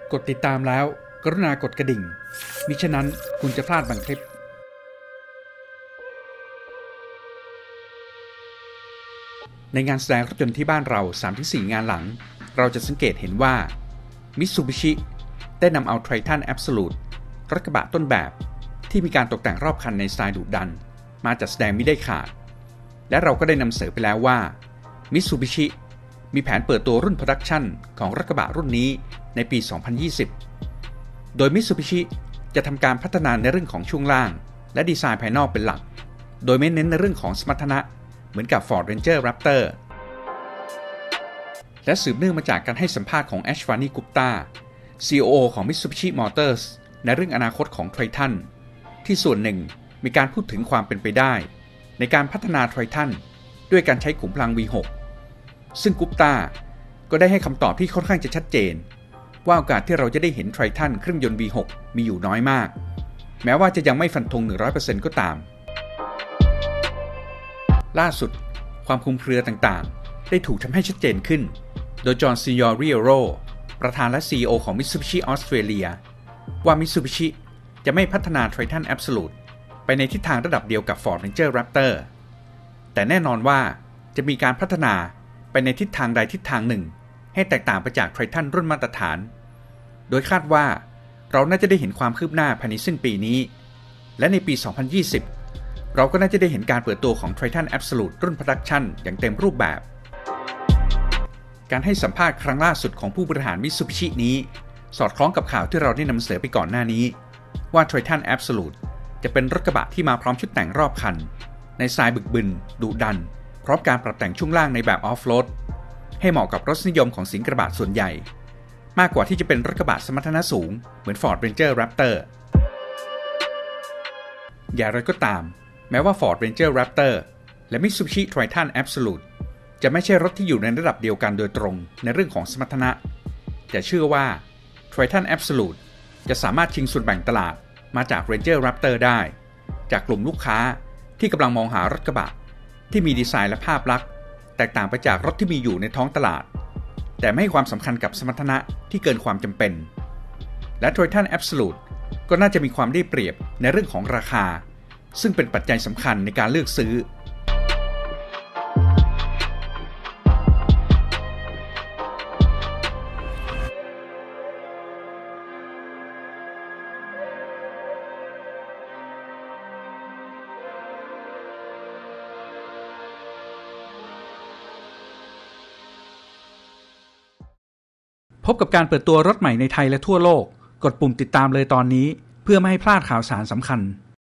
กดติดตามแล้วกรุณากดกระดิ่งมิฉะนั้นคุณจะพลาดบางคลิปในงานแสดงรถยนต์ที่บ้านเรา 3-4 งานหลังเราจะสังเกตเห็นว่า Mitsubishi ได้นำเอา Triton Absolute รถกระบะต้นแบบที่มีการตกแต่งรอบคันในสไตล์ดุดันมาจัดแสดงมิได้ขาดและเราก็ได้นำเสนอไปแล้วว่า Mitsubishi มีแผนเปิดตัวรุ่นโปรดักชันของรถกระบะรุ่นนี้ในปี 2020 โดย Mitsubishi จะทำการพัฒนาในเรื่องของช่วงล่างและดีไซน์ภายนอกเป็นหลักโดยไม่เน้นในเรื่องของสมรรถนะเหมือนกับ Ford Ranger Raptor และสืบเนื่องมาจากการให้สัมภาษณ์ของ Ashwani Gupta CEO ของ Mitsubishi Motors ในเรื่องอนาคตของ Triton ที่ส่วนหนึ่งมีการพูดถึงความเป็นไปได้ในการพัฒนา Triton ด้วยการใช้ขุมพลัง V6 ซึ่ง Gupta ก็ได้ให้คำตอบที่ค่อนข้างจะชัดเจนว่าโอกาสที่เราจะได้เห็น Triton เครื่องยนต์ V6 มีอยู่น้อยมากแม้ว่าจะยังไม่ฟันธง 100% ก็ตามล่าสุดความคลุมเครือต่างๆได้ถูกทำให้ชัดเจนขึ้นโดยจอห์น Signorino ประธานและ CEO ของ Mitsubishi Australia ว่า Mitsubishi จะไม่พัฒนา Triton Absolute ไปในทิศทางระดับเดียวกับ Ford Ranger Raptor แต่แน่นอนว่าจะมีการพัฒนาไปในทิศทางใดทิศทางหนึ่งให้แตกต่างไปจาก Triton รุ่นมาตรฐานโดยคาดว่าเราน่าจะได้เห็นความคืบหน้าภายในสิ้นปีนี้และในปี 2020 เราก็น่าจะได้เห็นการเปิดตัวของ Triton Absolute รุ่น Production อย่างเต็มรูปแบบการให้สัมภาษณ์ครั้งล่าสุดของผู้บริหาร Mitsubishi นี้สอดคล้องกับข่าวที่เราได้นำเสนอไปก่อนหน้านี้ว่า Triton Absolute จะเป็นรถกระบะที่มาพร้อมชุดแต่งรอบคันในสไตล์บึกบึนดุดันพร้อมการปรับแต่งช่วงล่างในแบบออฟโรดให้เหมาะกับรสนิยมของสิงกระบะส่วนใหญ่มากกว่าที่จะเป็นรถกระบะสมรรถนะสูงเหมือน Ford Ranger Raptor อย่างไรก็ตามแม้ว่า Ford Ranger Raptor และ Mitsubishi Triton Absolute จะไม่ใช่รถที่อยู่ในระดับเดียวกันโดยตรงในเรื่องของสมรรถนะแต่เชื่อว่า Triton Absolute จะสามารถชิงส่วนแบ่งตลาดมาจาก Ranger Raptor ได้จากกลุ่มลูกค้าที่กำลังมองหารถกระบะที่มีดีไซน์และภาพลักษณ์แตกต่างไปจากรถที่มีอยู่ในท้องตลาดแต่ไม่ให้ความสำคัญกับสมรรถนะที่เกินความจำเป็นและ Triton Absolute ก็น่าจะมีความได้เปรียบในเรื่องของราคาซึ่งเป็นปัจจัยสำคัญในการเลือกซื้อพบกับการเปิดตัวรถใหม่ในไทยและทั่วโลกกดปุ่มติดตามเลยตอนนี้เพื่อไม่ให้พลาดข่าวสารสำคัญ